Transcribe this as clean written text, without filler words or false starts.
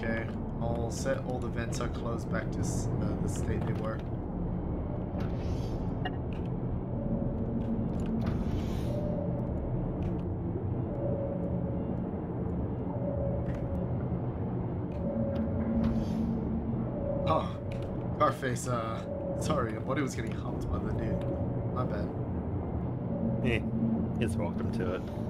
Okay, all set. All the vents are closed back to the state they were. Oh, Carface, sorry, your body was getting humped by the dude. My bad. He's welcome to it.